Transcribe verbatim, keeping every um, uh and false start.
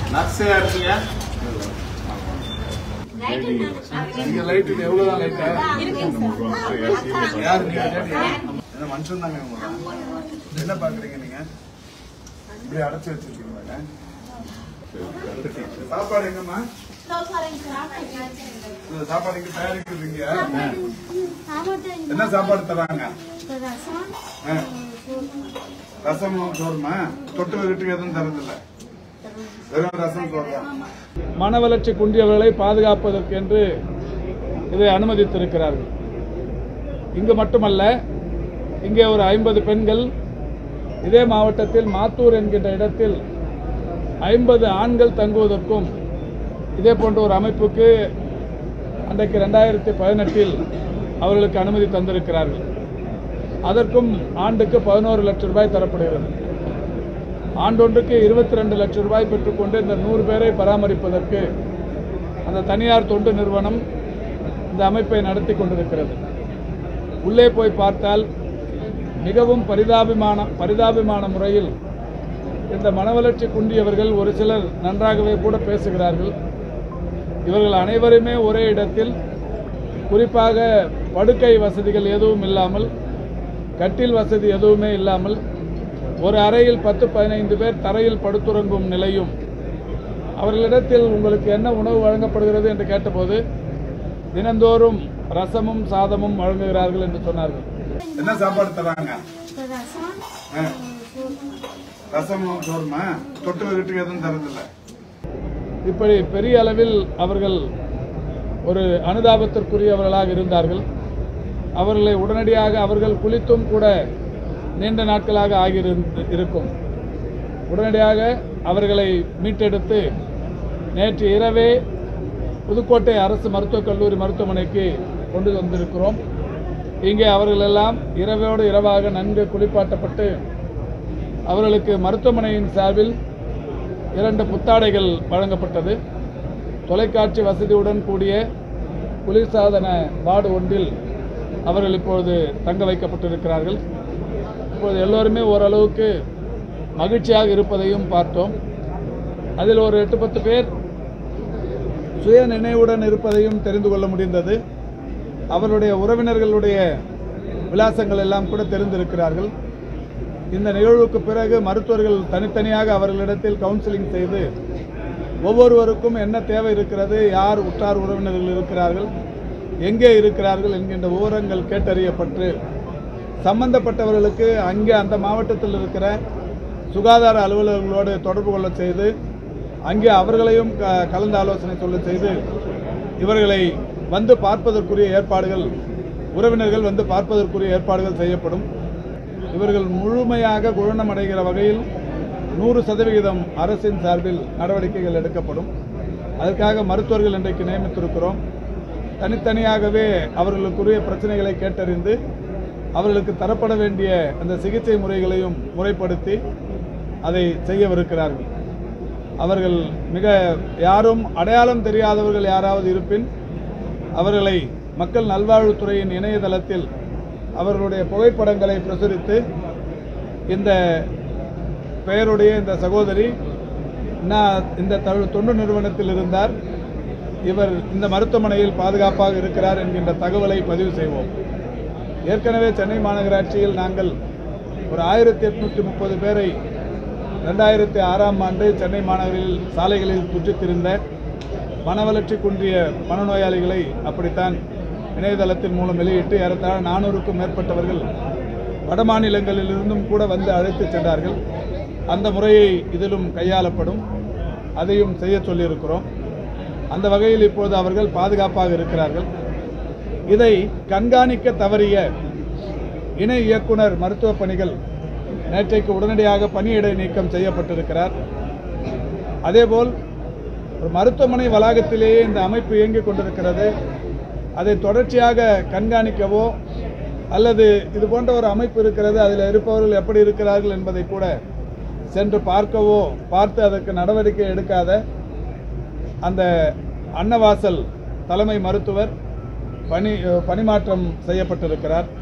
நர்ஸே இருக்கீங்க? நீங்க லைட் எவ்வளவுதான் லைட்டா? யாரு நீங்க? என்ன மனுஷன் தாங்க என்ன பாக்குறீங்க நீங்க? இப்படி அடைச்சு வச்சிருக்கீங்க. சாப்பாடு எங்கம்மா? சாப்பாடு இங்க தயாரிக்கிறீங்க. என்ன சாப்பாடு தராங்க? ரசமும் சோறுமா? தொட்டு வீட்டுக்கு எதுவும் தரதில்லை, வெறும் ரசம் சோறு. மன வளர்ச்சி குன்றியவர்களை பாதுகாப்பதற்கு என்று இதை அனுமதித்திருக்கிறார்கள். இங்கு மட்டுமல்ல, இங்கே ஒரு ஐம்பது பெண்கள், இதே மாவட்டத்தில் மாத்தூர் என்கின்ற இடத்தில் ஐம்பது ஆண்கள் தங்குவதற்கும் இதே போன்ற ஒரு அமைப்புக்கு அன்றைக்கு ரெண்டாயிரத்தி பதினெட்டில் அவர்களுக்கு அனுமதி தந்திருக்கிறார்கள். அதற்கும் ஆண்டுக்கு பதினோரு லட்சம் ரூபாய் தரப்படுகிறது. ஆண்டொன்றுக்கு இருபத்தி ரெண்டு லட்சம் ரூபாய் பெற்றுக்கொண்டு இந்த நூறு பேரை பராமரிப்பதற்கு அந்த தனியார் தொண்டு நிறுவனம் இந்த அமைப்பை நடத்தி கொண்டிருக்கிறது. உள்ளே போய் பார்த்தால் மிகவும் பரிதாபமான பரிதாபமான முறையில் இந்த மனவளர்ச்சி குன்றியவர்கள் ஒரு சிலர் நன்றாகவே கூட பேசுகிறார்கள். இவர்கள் அனைவருமே ஒரே இடத்தில், குறிப்பாக படுக்கை வசதிகள் எதுவும் இல்லாமல், கட்டில் வசதி எதுவுமே இல்லாமல், ஒரு அறையில் பத்து பதினைந்து பேர் தரையில் படுத்துறங்கும் நிலையும். அவர்களிடத்தில் உங்களுக்கு என்ன உணவு வழங்கப்படுகிறது என்று கேட்டபோது தினந்தோறும் ரசமும் சாதமும் வழங்குகிறார்கள் என்று சொன்னார்கள். என்ன சாப்பாடு தராங்க? ரசமும் சோறுமா? தொட்டு வீட்டுக்கு எதுவும் தரதில்லை. இப்படி பெரிய அளவில் அவர்கள் ஒரு அனுதாபத்திற்குரியவர்களாக இருந்தார்கள். அவர்களை உடனடியாக அவர்கள் குளித்தும் கூட நீண்ட நாட்களாக ஆகியிருக்கும். உடனடியாக அவர்களை மீட்டெடுத்து நேற்று இரவே புதுக்கோட்டை அரசு மருத்துவக் கல்லூரி மருத்துவமனைக்கு கொண்டு வந்திருக்கிறோம். இங்கே அவர்கள் எல்லாம் இரவோடு இரவாக நன்கு குளிப்பாட்டப்பட்டு அவர்களுக்கு மருத்துவமனையின் சார்பில் இரண்டு புத்தாடைகள் வழங்கப்பட்டது. தொலைக்காட்சி வசதியுடன் கூடிய குளிர்சாதன வார்டு ஒன்றில் அவர்கள் இப்பொழுது தங்க வைக்கப்பட்டிருக்கிறார்கள். இப்பொழுது எல்லோருமே ஓரளவுக்கு மகிழ்ச்சியாக இருப்பதையும் பார்த்தோம். அதில் ஒரு எட்டு பத்து பேர் சுய நினைவுடன் இருப்பதையும் தெரிந்து கொள்ள முடிந்தது. அவருடைய உறவினர்களுடைய விலாசங்கள் எல்லாம் கூட தெரிந்திருக்கிறார்கள். இந்த நிகழ்வுக்கு பிறகு மருத்துவர்கள் தனித்தனியாக அவர்களிடத்தில் கவுன்சிலிங் செய்து ஒவ்வொருவருக்கும் என்ன தேவை இருக்கிறது, யார் உற்றார் உறவினர்கள் இருக்கிறார்கள், எங்கே இருக்கிறார்கள் என்கின்ற விவரங்கள் கேட்டறியப்பட்டு சம்பந்தப்பட்டவர்களுக்கு அங்கே அந்த மாவட்டத்தில் இருக்கிற சுகாதார அலுவலர்களோடு தொடர்பு கொள்ள செய்து அங்கே அவர்களையும் கலந்து ஆலோசனை சொல்ல செய்து இவர்களை வந்து பார்ப்பதற்குரிய ஏற்பாடுகள், உறவினர்கள் வந்து பார்ப்பதற்குரிய ஏற்பாடுகள் செய்யப்படும். இவர்கள் முழுமையாக குணமடைகிற வகையில் நூறு சதவிகிதம் அரசின் சார்பில் நடவடிக்கைகள் எடுக்கப்படும். அதற்காக மருத்துவர்கள் இன்றைக்கு நியமித்திருக்கிறோம். தனித்தனியாகவே அவர்களுக்குரிய பிரச்சனைகளை கேட்டறிந்து அவர்களுக்கு தரப்பட வேண்டிய அந்த சிகிச்சை முறைகளையும் முறைப்படுத்தி அதை செய்யவிருக்கிறார்கள். அவர்கள் மிக யாரும் அடையாளம் தெரியாதவர்கள் யாராவது இருப்பின் அவர்களை மக்கள் நல்வாழ்வுத்துறையின் இணையதளத்தில் அவர்களுடைய புகைப்படங்களை பிரசுரித்து இந்த பெயருடைய இந்த சகோதரி நான் இந்த தொண்டு நிறுவனத்தில் இருந்தார், இவர் இந்த மருத்துவமனையில் பாதுகாப்பாக இருக்கிறார் என்கின்ற தகவலை பதிவு செய்வோம். ஏற்கனவே சென்னை மாநகராட்சியில் நாங்கள் ஒரு ஆயிரத்தி எட்நூற்றி முப்பது பேரை ரெண்டாயிரத்தி ஆறாம் ஆண்டு சென்னை மாநகரில் சாலைகளில் சுற்றித்திருந்த மனவளர்ச்சி குன்றிய மனநோயாளிகளை அப்படித்தான் இணையதளத்தின் மூலம் வெளியிட்டு ஏறத்தாழ நானூறுக்கும் மேற்பட்டவர்கள் வட மாநிலங்களிலிருந்தும் கூட வந்து அழைத்து சென்றார்கள். அந்த முறையை இதிலும் கையாளப்படும், அதையும் செய்ய சொல்லியிருக்கிறோம். அந்த வகையில் இப்போது அவர்கள் பாதுகாப்பாக இருக்கிறார்கள். இதை கண்காணிக்க தவறிய இணை இயக்குனர் மருத்துவ பணிகள் நேற்றைக்கு உடனடியாக பணியிடை நீக்கம் செய்யப்பட்டிருக்கிறார். அதேபோல் ஒரு மருத்துவமனை வளாகத்திலேயே இந்த அமைப்பு இயங்கிக் கொண்டிருக்கிறது. அதை தொடர்ச்சியாக கண்காணிக்கவோ அல்லது இது போன்ற ஒரு அமைப்பு இருக்கிறது, அதில் இருப்பவர்கள் எப்படி இருக்கிறார்கள் என்பதை கூட சென்று பார்க்கவோ பார்த்து அதற்கு நடவடிக்கை எடுக்காத அந்த அன்னவாசல் தலைமை மருத்துவர் பணி பணிமாற்றம் செய்யப்பட்டிருக்கிறார்.